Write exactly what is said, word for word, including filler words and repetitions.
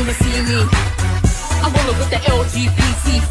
wanna see me. I'm rolling with the L G B T